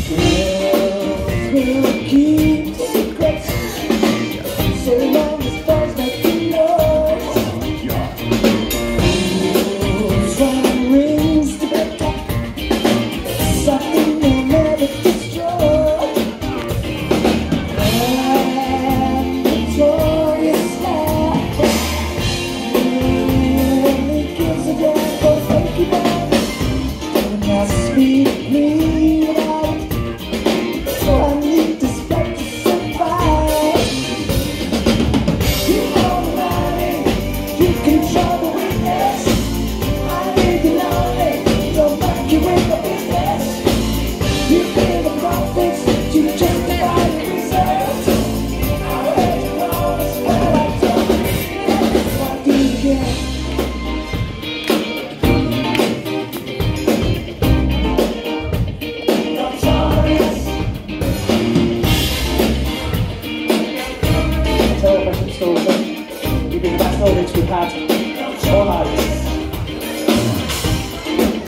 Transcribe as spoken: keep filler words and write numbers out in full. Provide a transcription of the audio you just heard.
We'll keep secrets so long as there's nothing else. Who's running rings to the top? Something they'll never destroy. And victorious life only gives a damn for fake man. Don't ask me, me about it. I need this fight to survive. You know the money, you control the weakness. I need the lonely, don't back you in the business. You pay the profits, you justify the results. I heard you promise, but I don't. What do you get? Television story. You've been the best audience we've had all night.